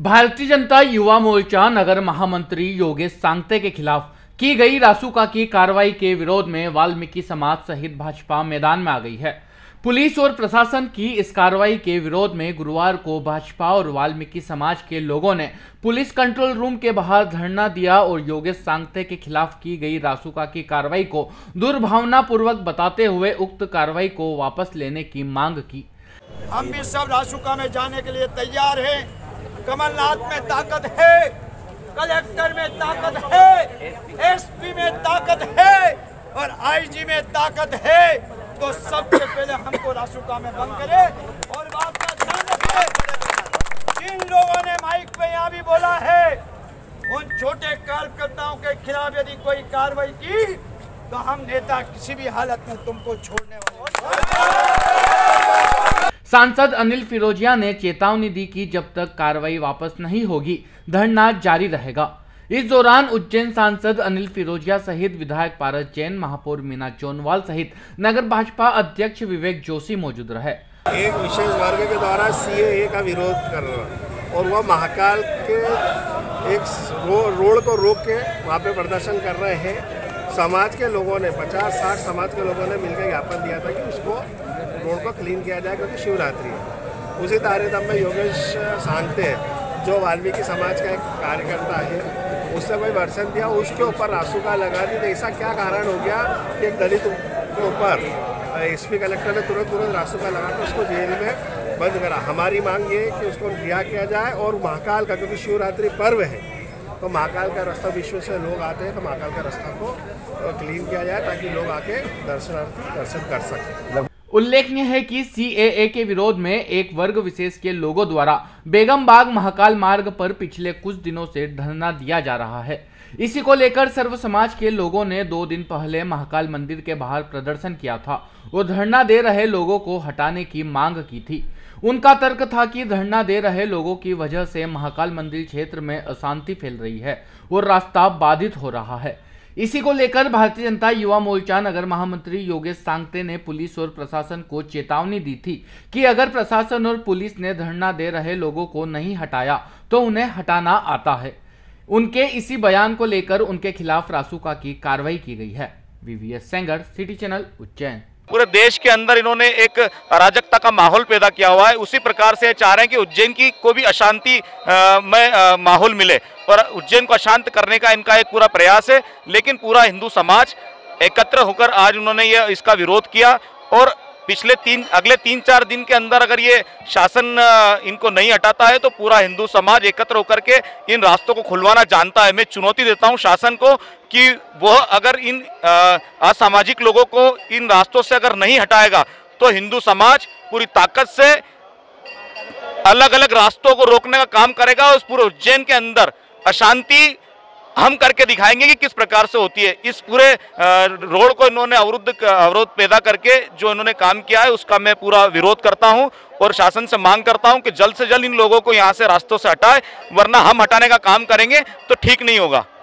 भारतीय जनता युवा मोर्चा नगर महामंत्री योगेश सांगते के खिलाफ की गई रासुका की कार्रवाई के विरोध में वाल्मीकि समाज सहित भाजपा मैदान में आ गई है। पुलिस और प्रशासन की इस कार्रवाई के विरोध में गुरुवार को भाजपा और वाल्मीकि समाज के लोगों ने पुलिस कंट्रोल रूम के बाहर धरना दिया और योगेश सांगते के खिलाफ की गई रासुका की कार्रवाई को दुर्भावनापूर्वक बताते हुए उक्त कार्रवाई को वापस लेने की मांग की। हम भी सब रासुका में जाने के लिए तैयार हैं। कमलनाथ में ताकत है, कलेक्टर में ताकत है, एसपी में ताकत है और आईजी में ताकत है। तो सबसे पहले हमको रासुका में बंद करे और बात का ध्यान रखें। जिन लोगों ने माइक पे यहाँ भी बोला है, उन छोटे कार्यकर्ताओं के खिलाफ यदि कोई कार्रवाई की तो हम नेता किसी भी हालत में तुमको छोड़ने वाले। सांसद अनिल फिरोजिया ने चेतावनी दी कि जब तक कार्रवाई वापस नहीं होगी धरना जारी रहेगा। इस दौरान उज्जैन सांसद अनिल फिरोजिया सहित विधायक पारस जैन, महापौर मीना जोनवाल सहित नगर भाजपा अध्यक्ष विवेक जोशी मौजूद रहे। एक विशेष वर्ग के द्वारा सीएए का विरोध कर रहा और वह महाकाल के एक रोड को रोक के वहाँ पे प्रदर्शन कर रहे हैं। समाज के लोगों ने 50-60 समाज के लोगों ने मिलकर ज्ञापन दिया था कि उसको रोड को क्लीन किया जाए क्योंकि शिवरात्रि है। उसी तारतम्य में योगेश सांगते जो वाल्मीकि समाज का एक कार्यकर्ता है, उससे कोई वर्षन दिया, उसके ऊपर रासुका लगा दी। तो ऐसा क्या कारण हो गया कि एक दलित के ऊपर एसपी कलेक्टर ने तुरंत रासुका लगा कर उसको जेल में बंद करा। हमारी मांग ये है कि उसको रिहा किया जाए और महाकाल का, क्योंकि शिवरात्रि पर्व है तो महाकाल का रास्ता विश्व से लोग आते हैं, तो महाकाल का रास्ता को क्लीन किया जाए ताकि लोग आके दर्शन कर सकें। उल्लेखनीय है कि सीएए के विरोध में एक वर्ग विशेष के लोगों द्वारा बेगम बाग महाकाल मार्ग पर पिछले कुछ दिनों से धरना दिया जा रहा है। इसी को लेकर सर्व समाज के लोगों ने 2 दिन पहले महाकाल मंदिर के बाहर प्रदर्शन किया था और धरना दे रहे लोगों को हटाने की मांग की थी। उनका तर्क था कि धरना दे रहे लोगों की वजह से महाकाल मंदिर क्षेत्र में अशांति फैल रही है और रास्ता बाधित हो रहा है। इसी को लेकर भारतीय जनता युवा मोर्चा नगर महामंत्री योगेश सांगते ने पुलिस और प्रशासन को चेतावनी दी थी कि अगर प्रशासन और पुलिस ने धरना दे रहे लोगों को नहीं हटाया तो उन्हें हटाना आता है। उनके इसी बयान को लेकर उनके खिलाफ रासुका की कार्रवाई की गई है। VVS Sengar, city channel, Ujjain. पूरे देश के अंदर इन्होंने एक अराजकता का माहौल पैदा किया हुआ है। उसी प्रकार से चाह रहे हैं कि उज्जैन की कोई भी अशांति में माहौल मिले और उज्जैन को अशांत करने का इनका एक पूरा प्रयास है। लेकिन पूरा हिंदू समाज एकत्र होकर आज उन्होंने ये इसका विरोध किया और अगले 3-4 दिन के अंदर अगर ये शासन इनको नहीं हटाता है तो पूरा हिंदू समाज एकत्र होकर के इन रास्तों को खुलवाना जानता है। मैं चुनौती देता हूं शासन को कि वह अगर इन असामाजिक लोगों को इन रास्तों से अगर नहीं हटाएगा तो हिंदू समाज पूरी ताकत से अलग अलग रास्तों को रोकने का काम करेगा और उस पूरे उज्जैन के अंदर अशांति हम करके दिखाएंगे कि किस प्रकार से होती है। इस पूरे रोड को इन्होंने अवरोध पैदा करके जो इन्होंने काम किया है उसका मैं पूरा विरोध करता हूं और शासन से मांग करता हूं कि जल्द से जल्द इन लोगों को यहां से रास्तों से हटाए, वरना हम हटाने का काम करेंगे तो ठीक नहीं होगा।